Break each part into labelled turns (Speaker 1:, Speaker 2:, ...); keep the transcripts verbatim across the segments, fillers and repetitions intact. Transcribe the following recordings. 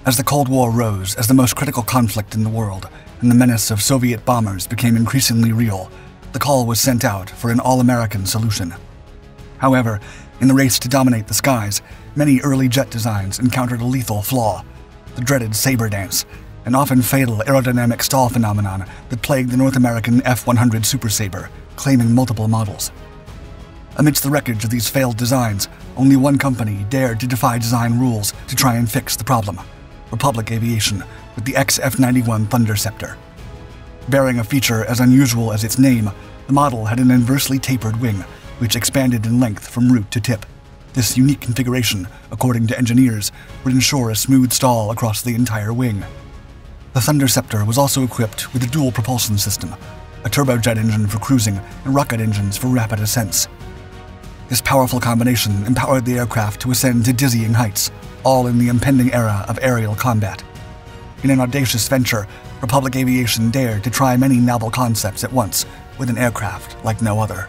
Speaker 1: As the Cold War rose as the most critical conflict in the world, and the menace of Soviet bombers became increasingly real, the call was sent out for an all-American solution. However, in the race to dominate the skies, many early jet designs encountered a lethal flaw, the dreaded Sabre dance, an often fatal aerodynamic stall phenomenon that plagued the North American F one hundred Super Sabre, claiming multiple models. Amidst the wreckage of these failed designs, only one company dared to defy design rules to try and fix the problem: Republic Aviation, with the X F ninety-one Thunderceptor. Bearing a feature as unusual as its name, the model had an inversely tapered wing, which expanded in length from root to tip. This unique configuration, according to engineers, would ensure a smooth stall across the entire wing. The Thunderceptor was also equipped with a dual propulsion system, a turbojet engine for cruising and rocket engines for rapid ascents. This powerful combination empowered the aircraft to ascend to dizzying heights, all in the impending era of aerial combat. In an audacious venture, Republic Aviation dared to try many novel concepts at once with an aircraft like no other.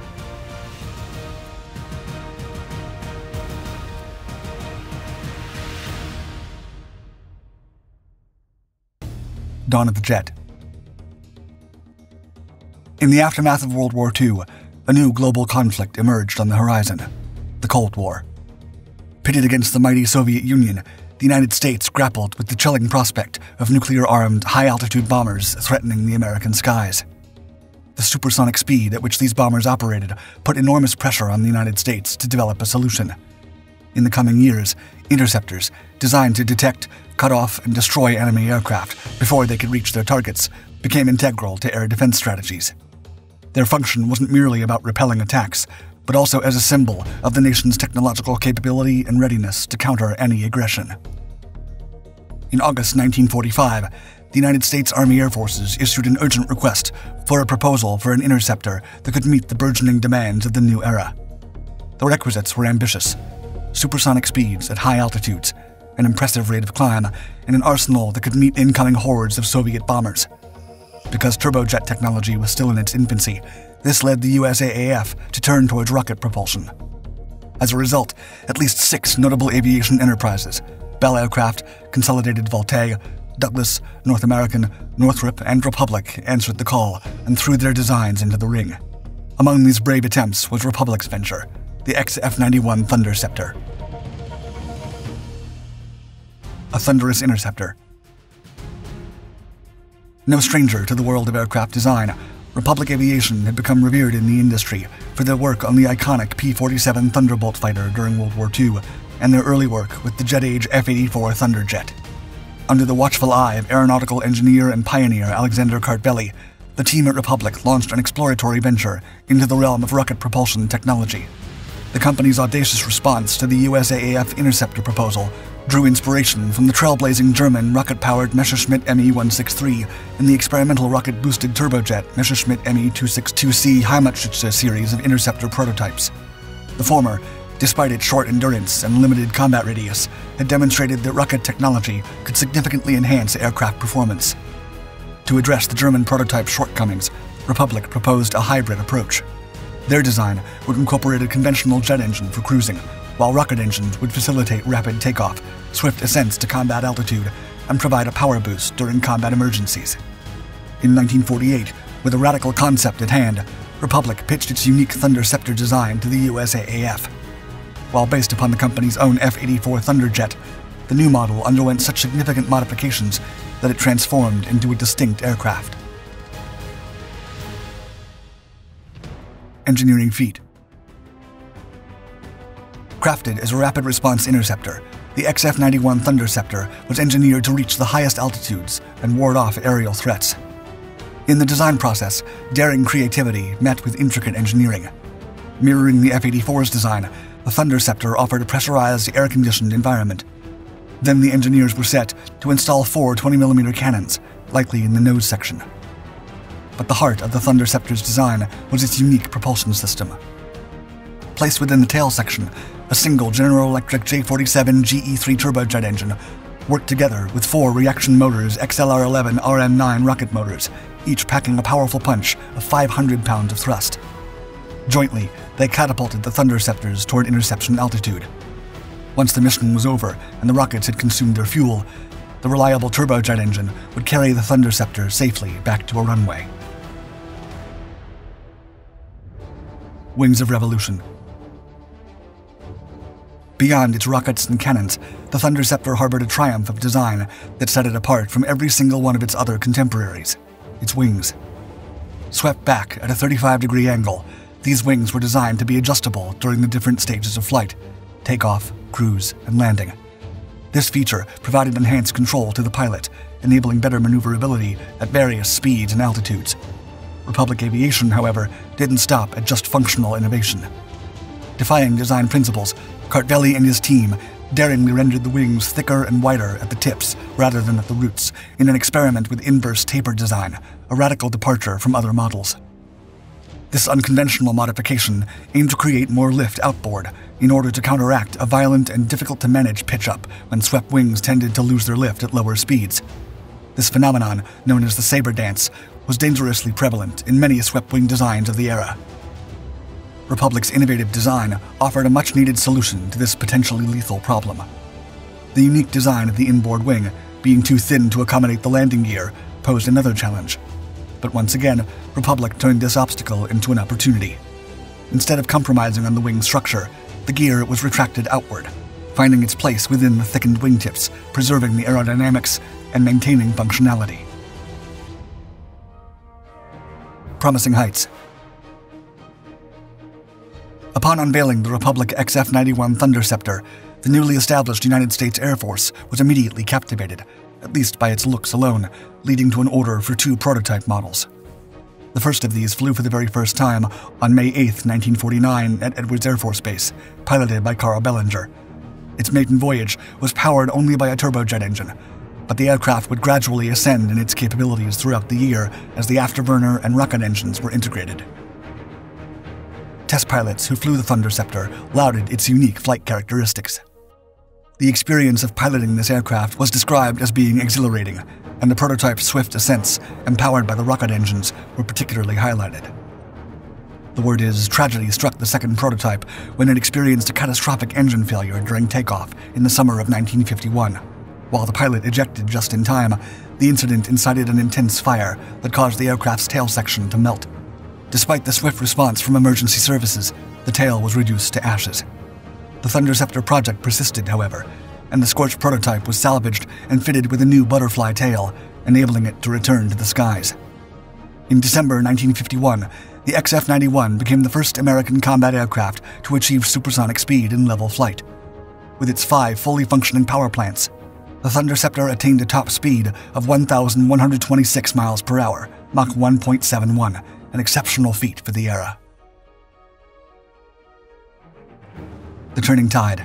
Speaker 1: Dawn of the Jet. In the aftermath of World War Two, a new global conflict emerged on the horizon: the Cold War. Pitted against the mighty Soviet Union, the United States grappled with the chilling prospect of nuclear-armed, high-altitude bombers threatening the American skies. The supersonic speed at which these bombers operated put enormous pressure on the United States to develop a solution. In the coming years, interceptors, designed to detect, cut off, and destroy enemy aircraft before they could reach their targets, became integral to air defense strategies. Their function wasn't merely about repelling attacks, but also as a symbol of the nation's technological capability and readiness to counter any aggression. In August nineteen forty-five, the United States Army Air Forces issued an urgent request for a proposal for an interceptor that could meet the burgeoning demands of the new era. The requisites were ambitious: supersonic speeds at high altitudes, an impressive rate of climb, and an arsenal that could meet incoming hordes of Soviet bombers. Because turbojet technology was still in its infancy, this led the U S A A F to turn towards rocket propulsion. As a result, at least six notable aviation enterprises — Bell Aircraft, Consolidated Voltaire, Douglas, North American, Northrop, and Republic — answered the call and threw their designs into the ring. Among these brave attempts was Republic's venture, the X F ninety-one Thunderceptor. A thunderous interceptor. No stranger to the world of aircraft design, Republic Aviation had become revered in the industry for their work on the iconic P forty-seven Thunderbolt fighter during World War Two and their early work with the jet-age F eighty-four Thunderjet. Under the watchful eye of aeronautical engineer and pioneer Alexander Cartbelli, the team at Republic launched an exploratory venture into the realm of rocket propulsion technology. The company's audacious response to the U S A A F interceptor proposal drew inspiration from the trailblazing German rocket-powered Messerschmitt M E one sixty-three and the experimental rocket-boosted turbojet Messerschmitt M E two sixty-two C Heimatschütze series of interceptor prototypes. The former, despite its short endurance and limited combat radius, had demonstrated that rocket technology could significantly enhance aircraft performance. To address the German prototype's shortcomings, Republic proposed a hybrid approach. Their design would incorporate a conventional jet engine for cruising, while rocket engines would facilitate rapid takeoff, swift ascents to combat altitude, and provide a power boost during combat emergencies. In nineteen forty-eight, with a radical concept at hand, Republic pitched its unique Thunderceptor design to the U S A A F. While based upon the company's own F eighty-four Thunderjet, the new model underwent such significant modifications that it transformed into a distinct aircraft. Engineering feat. Crafted as a rapid-response interceptor, the X F ninety-one Thunderceptor was engineered to reach the highest altitudes and ward off aerial threats. In the design process, daring creativity met with intricate engineering. Mirroring the F eighty-four's design, the Thunderceptor offered a pressurized, air-conditioned environment. Then the engineers were set to install four twenty millimeter cannons, likely in the nose section. But the heart of the Thunderceptor's design was its unique propulsion system. Placed within the tail section, a single General Electric J forty-seven G E three turbojet engine worked together with four Reaction Motors X L R eleven R M nine rocket motors, each packing a powerful punch of five hundred pounds of thrust. Jointly, they catapulted the Thunderceptors toward interception altitude. Once the mission was over and the rockets had consumed their fuel, the reliable turbojet engine would carry the Thunderceptor safely back to a runway. Wings of Revolution. Beyond its rockets and cannons, the Thunderceptor harbored a triumph of design that set it apart from every single one of its other contemporaries: its wings. Swept back at a thirty-five degree angle, these wings were designed to be adjustable during the different stages of flight: takeoff, cruise, and landing. This feature provided enhanced control to the pilot, enabling better maneuverability at various speeds and altitudes. Republic Aviation, however, didn't stop at just functional innovation. Defying design principles, Cartvelli and his team daringly rendered the wings thicker and wider at the tips rather than at the roots in an experiment with inverse tapered design, a radical departure from other models. This unconventional modification aimed to create more lift outboard in order to counteract a violent and difficult-to-manage pitch-up when swept wings tended to lose their lift at lower speeds. This phenomenon, known as the Sabre dance, was dangerously prevalent in many swept-wing designs of the era. Republic's innovative design offered a much-needed solution to this potentially lethal problem. The unique design of the inboard wing, being too thin to accommodate the landing gear, posed another challenge. But once again, Republic turned this obstacle into an opportunity. Instead of compromising on the wing structure, the gear was retracted outward, finding its place within the thickened wingtips, preserving the aerodynamics and maintaining functionality. Promising heights. Upon unveiling the Republic X F ninety-one Thunderceptor, the newly established United States Air Force was immediately captivated, at least by its looks alone, leading to an order for two prototype models. The first of these flew for the very first time on May eighth, nineteen forty-nine at Edwards Air Force Base, piloted by Carl Bellinger. Its maiden voyage was powered only by a turbojet engine, but the aircraft would gradually ascend in its capabilities throughout the year as the afterburner and rocket engines were integrated. Test pilots who flew the Thunderceptor lauded its unique flight characteristics. The experience of piloting this aircraft was described as being exhilarating, and the prototype's swift ascents, empowered by the rocket engines, were particularly highlighted. The word is, tragedy struck the second prototype when it experienced a catastrophic engine failure during takeoff in the summer of nineteen fifty-one. While the pilot ejected just in time, the incident incited an intense fire that caused the aircraft's tail section to melt. Despite the swift response from emergency services, the tail was reduced to ashes. The Thunderceptor project persisted, however, and the scorched prototype was salvaged and fitted with a new butterfly tail, enabling it to return to the skies. In December nineteen fifty-one, the X F ninety-one became the first American combat aircraft to achieve supersonic speed in level flight. With its five fully functioning power plants, the Thunderceptor attained a top speed of one thousand one hundred twenty-six miles per hour, Mach one point seven one, an exceptional feat for the era. The turning tide.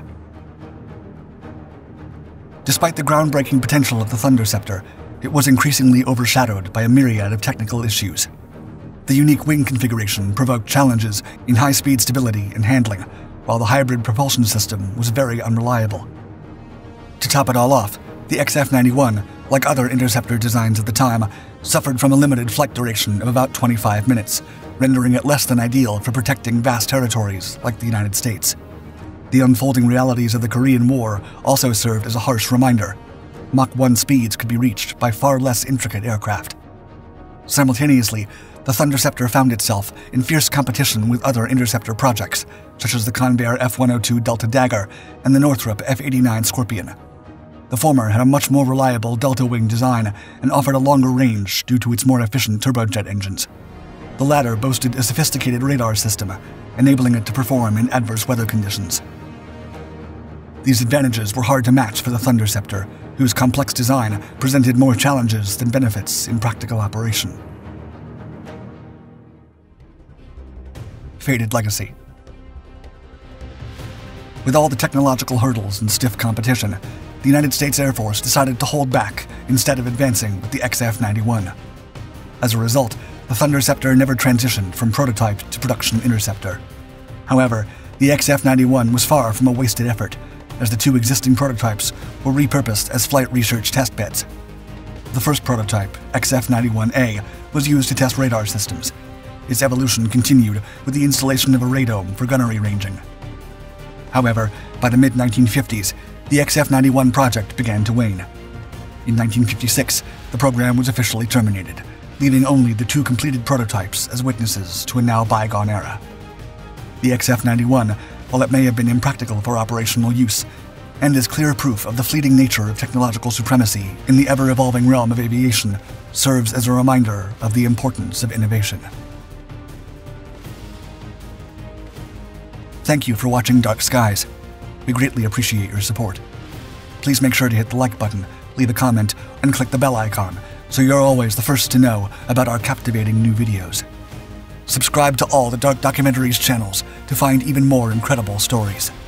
Speaker 1: Despite the groundbreaking potential of the Thunderceptor, it was increasingly overshadowed by a myriad of technical issues. The unique wing configuration provoked challenges in high-speed stability and handling, while the hybrid propulsion system was very unreliable. To top it all off, the X F ninety-one, like other interceptor designs at the time, suffered from a limited flight duration of about twenty-five minutes, rendering it less than ideal for protecting vast territories like the United States. The unfolding realities of the Korean War also served as a harsh reminder. Mach one speeds could be reached by far less intricate aircraft. Simultaneously, the Thunderceptor found itself in fierce competition with other interceptor projects, such as the Convair F one oh two Delta Dagger and the Northrop F eighty-nine Scorpion. The former had a much more reliable delta-wing design and offered a longer range due to its more efficient turbojet engines. The latter boasted a sophisticated radar system, enabling it to perform in adverse weather conditions. These advantages were hard to match for the Thunderceptor, whose complex design presented more challenges than benefits in practical operation. Faded legacy. With all the technological hurdles and stiff competition, the United States Air Force decided to hold back instead of advancing with the X F ninety-one. As a result, the Thunderceptor never transitioned from prototype to production interceptor. However, the X F ninety-one was far from a wasted effort, as the two existing prototypes were repurposed as flight research testbeds. The first prototype, X F ninety-one A, was used to test radar systems. Its evolution continued with the installation of a radome for gunnery ranging. However, by the mid nineteen fifties, the X F ninety-one project began to wane. In nineteen fifty-six, the program was officially terminated, leaving only the two completed prototypes as witnesses to a now bygone era. The X F ninety-one, while it may have been impractical for operational use, and is clear proof of the fleeting nature of technological supremacy in the ever-evolving realm of aviation, serves as a reminder of the importance of innovation. Thank you for watching Dark Skies. We greatly appreciate your support. Please make sure to hit the like button, leave a comment, and click the bell icon so you're always the first to know about our captivating new videos. Subscribe to all the Dark Documentaries channels to find even more incredible stories.